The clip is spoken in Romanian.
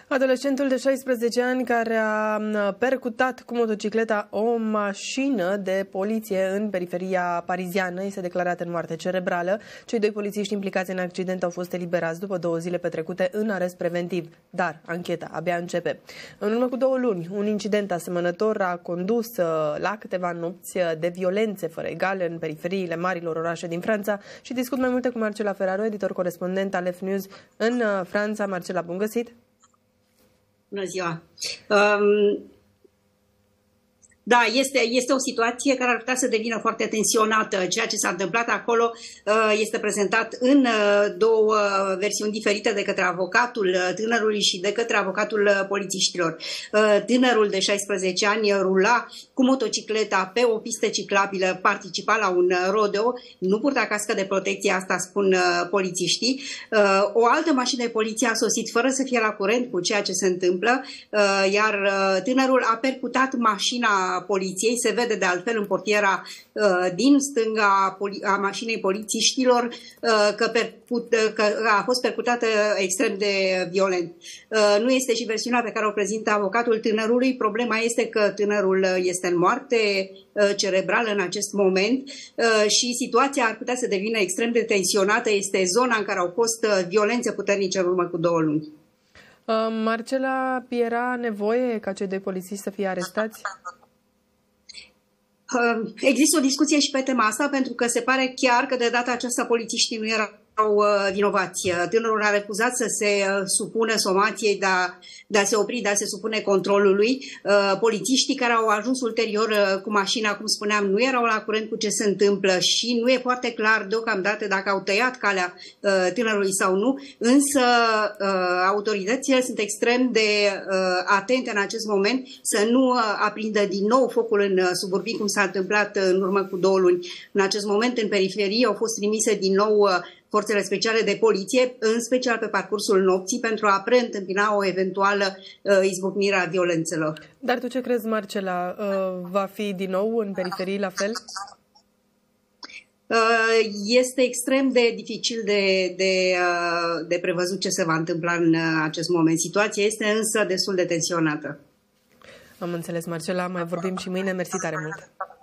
Adolescentul de 16 ani care a percutat cu motocicleta o mașină de poliție în periferia pariziană este declarat în moarte cerebrală. Cei doi polițiști implicați în accident au fost eliberați după 2 zile petrecute în arest preventiv, dar ancheta abia începe. În urmă cu 2 luni, un incident asemănător a condus la câteva nopți de violențe fără egale în periferiile marilor orașe din Franța și discut mai multe cu Marcela Ferraro, editor corespondent al F-News în Franța. Marcela, bun găsit! Bună ziua! Da, este o situație care ar putea să devină foarte tensionată. Ceea ce s-a întâmplat acolo este prezentat în 2 versiuni diferite de către avocatul tânărului și de către avocatul polițiștilor. Tânărul de 16 ani rula cu motocicleta pe o pistă ciclabilă, participa la un rodeo, nu purta cască de protecție, asta spun polițiștii. O altă mașină de poliție a sosit fără să fie la curent cu ceea ce se întâmplă, iar tânărul a percutat mașina poliției. Se vede de altfel în portiera din stânga a mașinii polițiștilor că a fost percutată extrem de violent. Nu este și versiunea pe care o prezintă avocatul tânărului. Problema este că tânărul este în moarte cerebrală în acest moment și situația ar putea să devină extrem de tensionată. Este zona în care au fost violențe puternice în urmă cu 2 luni. Marcela, era nevoie ca cei 2 polițiști să fie arestați? Există o discuție și pe tema asta, pentru că se pare chiar că de data aceasta polițiștii nu erau vinovați. Tânărul a refuzat să se supună somației de a se opri, de a se supune controlului. Polițiștii care au ajuns ulterior cu mașina, cum spuneam, nu erau la curent cu ce se întâmplă și nu e foarte clar deocamdată dacă au tăiat calea tânărului sau nu, însă autoritățile sunt extrem de atente în acest moment să nu aprindă din nou focul în suburbii, cum s-a întâmplat în urmă cu 2 luni. În acest moment, în periferie, au fost trimise din nou forțele speciale de poliție, în special pe parcursul nopții, pentru a preîntâmpina o eventuală izbucnire a violențelor. Dar tu ce crezi, Marcela? Va fi din nou în periferii la fel? Este extrem de dificil de prevăzut ce se va întâmpla în acest moment. Situația este însă destul de tensionată. Am înțeles, Marcela. Mai vorbim și mâine. Mersi tare mult!